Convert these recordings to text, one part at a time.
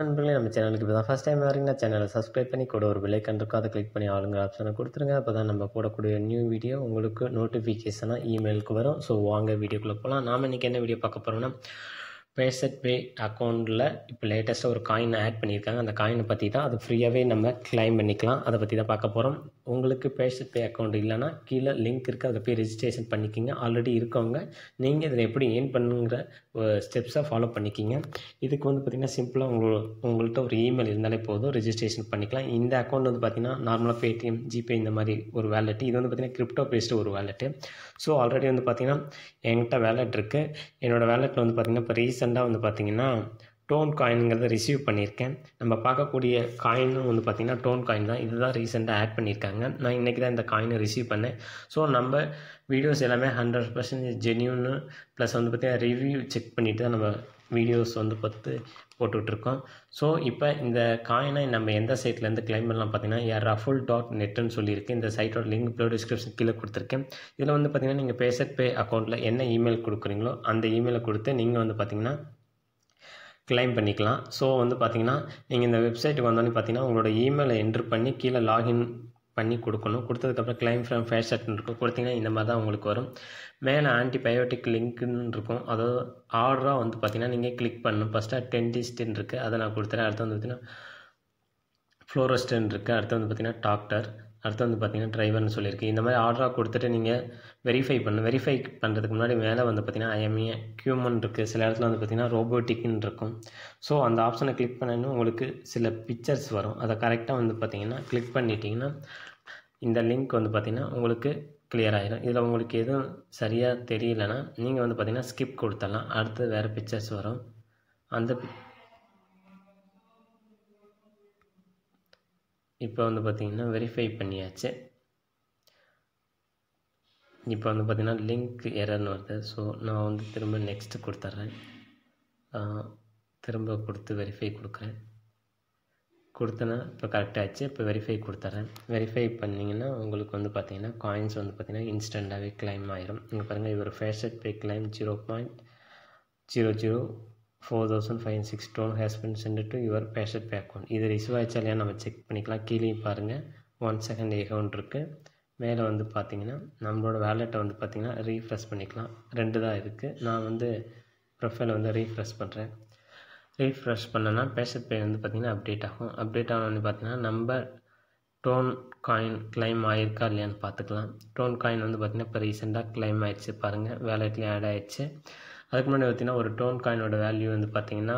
நண்பர்களே, நம்ம சேனலுக்கு இப்போ தான் ஃபஸ்ட் டைம் வரீங்கன்னா சேனலை சப்ஸ்கிரைப் பண்ணி கூட ஒரு பெல் ஐக்கான் இருக்கும், அதை கிளிக் பண்ணி ஆளுங்கிற ஆப்ஷனை கொடுத்துருங்க. அப்போ தான் நம்ம போடக்கூடிய நியூ வீடியோ உங்களுக்கு நோட்டிஃபிகேஷனாக இமெயிலுக்கு வரும். ஸோ வாங்க வீடியோக்குள்ளே போகலாம். நாம் இன்றைக்கி என்ன வீடியோ பார்க்க போகிறோம்னா, பேசட்பே அக்கௌண்ட்டில் இப்போ லேட்டஸ்ட்டாக ஒரு காயின் ஆட் பண்ணியிருக்காங்க. அந்த காயினை பற்றி தான், அது ஃப்ரீயாகவே நம்ம கிளைம் பண்ணிக்கலாம். அதை பற்றி தான் பார்க்க போகிறோம். உங்களுக்கு பேசட்பே அக்கௌண்ட் இல்லைனா கீழே லிங்க் இருக்குது, அதில் போய் ரெஜிஸ்ட்ரேஷன் பண்ணிக்கிங்க. ஆல்ரெடி இருக்கவங்க நீங்கள் இதில் எப்படி ஏர்ன் பண்ணுங்கிற ஸ்டெப்ஸை ஃபாலோ பண்ணிக்கிங்க. இதுக்கு வந்து பார்த்திங்கன்னா சிம்பிளாக உங்கள்கிட்ட ஒரு இமெயில் இருந்தாலே போதும், ரெஜிஸ்ட்ரேஷன் பண்ணிக்கலாம். இந்த அக்கௌண்ட் வந்து பார்த்திங்கன்னா நார்மலாக பேடிஎம், ஜிபே இந்த மாதிரி ஒரு வேலெட்டு. இது வந்து பார்த்திங்கன்னா கிரிப்டோ பேஸ்டு ஒரு வேலெட்டு. ஸோ ஆல்ரெடி வந்து பார்த்திங்கன்னா என்கிட்ட வேலெட் இருக்குது. என்னோடய வேலெட்டில் வந்து பார்த்திங்கன்னா இப்போ ரீசெண்டாக வந்து பார்த்திங்கன்னா டோன் காயின்ங்கிறத ரிசீவ் பண்ணியிருக்கேன். நம்ம பார்க்கக்கூடிய காயினும் வந்து பார்த்திங்கன்னா டோன் காயின் தான். இதுதான் ரீசெண்டாக ஆட் பண்ணியிருக்காங்க. நான் இன்றைக்கி தான் இந்த காயினை ரிசீவ் பண்ணேன். ஸோ நம்ம வீடியோஸ் எல்லாமே 100% ஜென்யூன்னு ப்ளஸ் வந்து பார்த்திங்கன்னா ரிவ்யூ செக் பண்ணிவிட்டு தான் நம்ம வீடியோஸ் வந்து போட்டுட்ருக்கோம். ஸோ இப்போ இந்த காயினை நம்ம எந்த சைட்லேருந்து கிளைம் பண்ணலாம் பார்த்திங்கன்னா yaraful.netன்னு சொல்லியிருக்கு. இந்த சைட்டோட லிங்க் டிஸ்கிரிப்ஷன் கீழே கொடுத்துருக்கேன். இதில் வந்து பார்த்திங்கன்னா நீங்கள் பேசட்பே அக்கௌண்ட்டில் என்ன இமெயில் கொடுக்குறீங்களோ அந்த இமெயிலை கொடுத்து நீங்கள் வந்து பார்த்திங்கன்னா கிளைம் பண்ணிக்கலாம். ஸோ வந்து பார்த்திங்கன்னா நீங்கள் இந்த வெப்சைட்டுக்கு வந்தோடனே பார்த்திங்கன்னா உங்களோட இமெயிலை என்ட்ரு பண்ணி கீழே லாகின் பண்ணி கொடுக்கணும். கொடுத்ததுக்கப்புறம் கிளைம் ஃப்ரம் பேசட்னு இருக்கும், கொடுத்திங்கன்னா இந்த மாதிரி தான் உங்களுக்கு வரும். மேலே ஆன்டிபயோட்டிக் லிங்க்குன்னு இருக்கும், அதாவது ஆர்டராக வந்து பார்த்திங்கன்னா நீங்கள் கிளிக் பண்ணணும். ஃபஸ்ட்டாக டென்டிஸ்ட்னு இருக்குது, அதை நான் கொடுத்துறேன். அடுத்து வந்து பார்த்திங்கன்னா ஃப்ளோரிஸ்ட்னு இருக்குது, அடுத்து வந்து பார்த்திங்கன்னா டாக்டர், அடுத்து வந்து பார்த்திங்கன்னா டிரைவர்னு சொல்லியிருக்கு. இந்த மாதிரி ஆர்டராக கொடுத்துட்டு நீங்கள் வெரிஃபை பண்ணுறதுக்கு முன்னாடி மேலே வந்து பார்த்திங்கன்னா ஐஎம்ஏ ஹியூமன் இருக்குது, சில இடத்துல வந்து பார்த்திங்கன்னா ரோபோட்டிக்னு இருக்கும். ஸோ அந்த ஆப்ஷனை கிளிக் பண்ணணும், உங்களுக்கு சில பிக்சர்ஸ் வரும். அதை கரெக்டாக வந்து பார்த்திங்கன்னா கிளிக் பண்ணிட்டீங்கன்னா இந்த லிங்க் வந்து பார்த்திங்கன்னா உங்களுக்கு கிளியர் ஆகிடும். இதில் உங்களுக்கு எதுவும் சரியாக தெரியலைன்னா நீங்கள் வந்து பார்த்திங்கன்னா ஸ்கிப் கொடுத்துடலாம். அடுத்து வேறு பிக்சர்ஸ் வரும். அந்த இப்போ வந்து பார்த்திங்கன்னா வெரிஃபை பண்ணியாச்சு. இப்போ வந்து பார்த்திங்கன்னா லிங்க் எரர்னு வருது. ஸோ நான் வந்து திரும்ப நெக்ஸ்ட்டு கொடுத்துட்றேன். திரும்ப கொடுத்து வெரிஃபை கொடுக்குறேன். கொடுத்தேன்னா இப்போ கரெக்டாகிடுச்சு. இப்போ வெரிஃபை கொடுத்துட்றேன். வெரிஃபை பண்ணிங்கன்னா உங்களுக்கு வந்து பார்த்திங்கன்னா காயின்ஸ் வந்து பார்த்திங்கன்னா இன்ஸ்டண்ட்டாகவே கிளைம் ஆகிரும். இங்கே பாருங்கள், இவர் FaucetPay claim 0.004506 done has been sent to your FaucetPay account. இது ரிசீவ் ஆகிடுச்சா இல்லையா நம்ம செக் பண்ணிக்கலாம். கீழே பாருங்கள் 1 செகண்ட் அக்கௌண்ட் இருக்குது. மேலே வந்து பார்த்திங்கன்னா நம்மளோட வேலெட்டை வந்து பார்த்திங்கன்னா ரீஃப்ரெஷ் பண்ணிக்கலாம். 2 தான் இருக்குது. நான் வந்து ப்ரொஃபைலை வந்து ரீஃப்ரெஷ் பண்ணுறேன். ரீஃப்ரெஷ் பண்ணனா பேசட்பே வந்து பார்த்திங்கன்னா அப்டேட் ஆகும். அப்டேட் ஆனோன்னு பார்த்திங்கன்னா நம்ம டோன் காயின் கிளைம் ஆகிருக்கா இல்லையான்னு பார்த்துக்கலாம். டோன் காயின் வந்து பார்த்திங்கன்னா இப்போ ரீசெண்டாக கிளைம் ஆகிடுச்சு பாருங்கள், வேலெட்லேயும் ஆட் ஆகிடுச்சு. அதுக்கு முன்னாடி பார்த்திங்கன்னா ஒரு டோன் காயினோட வேல்யூ வந்து பார்த்திங்கன்னா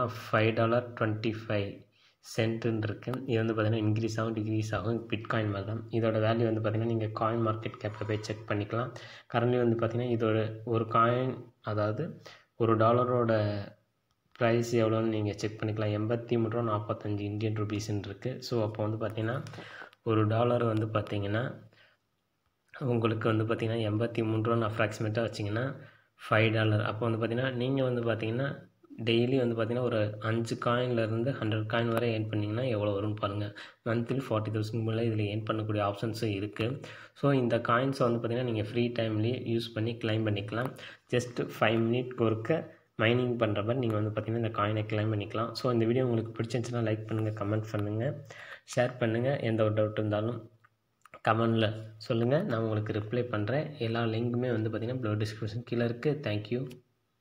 $5.25 இருக்குது. இது வந்து பார்த்திங்கன்னா இன்க்ரீஸ் ஆகும் டிக்ரீஸ் ஆகும், பிட்காயின் மாதிரி தான். இதோட வேல்யூ வந்து பார்த்திங்கன்னா நீங்கள் காயின் மார்க்கெட் கேப்பில் போய் செக் பண்ணிக்கலாம். கரண்ட்லி வந்து பார்த்திங்கன்னா இதோட ஒரு காயின், அதாவது $1 ப்ரைஸ் எவ்வளோன்னு நீங்கள் செக் பண்ணிக்கலாம். 83.45 இந்தியன் ருபீஸ்ன்னு இருக்குது. ஸோ அப்போ வந்து பார்த்திங்கன்னா $1 வந்து பார்த்திங்கன்னா உங்களுக்கு வந்து பார்த்திங்கன்னா 83 அப்ராக்சிமேட்டாக வச்சிங்கன்னா $5. அப்போ வந்து பார்த்திங்கன்னா நீங்கள் வந்து பார்த்திங்கன்னா டெய்லி வந்து பார்த்திங்கன்னா ஒரு 5 காயின்லேருந்து 100 காயின் வரை ஏர்ன் பண்ணிங்கன்னா எவ்வளோ வரும்னு பாருங்கள். மந்த்லி 40,000 மேலே இதில் ஏர்ன் பண்ணக்கூடிய ஆப்ஷன்ஸும் இருக்குது. ஸோ இந்த காயின்ஸை வந்து பார்த்திங்கன்னா நீங்கள் ஃப்ரீ டைம்லேயே யூஸ் பண்ணி கிளைம் பண்ணிக்கலாம். ஜஸ்ட் 5 மினிட்க்கு ஒருக்க மைனிங் பண்ணுற மாதிரி நீங்கள் வந்து பார்த்திங்கன்னா இந்த காயினை கிளைம் பண்ணிக்கலாம். ஸோ இந்த வீடியோ உங்களுக்கு பிடிச்சிருந்துச்சுன்னா லைக் பண்ணுங்கள், கமெண்ட் பண்ணுங்கள், ஷேர் பண்ணுங்கள். எந்த ஒரு டவுட் இருந்தாலும் கமெண்டில் சொல்லுங்கள், நான் உங்களுக்கு ரிப்ளை பண்ணுறேன். எல்லா லிங்க்குமே வந்து பார்த்திங்கன்னா டிஸ்கிரிப்ஷன் கீழே இருக்குது. தேங்க்யூ.